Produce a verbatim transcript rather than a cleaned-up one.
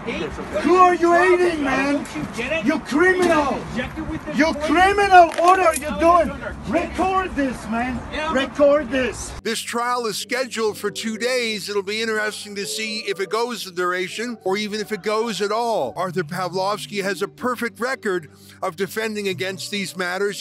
Who are you aiding, man? You criminal! You criminal! What are you doing? Record this, man. Record this. This trial is scheduled for two days. It'll be interesting to see if it goes the duration or even if it goes at all. Artur Pawlowski has a perfect record of defending against these matters.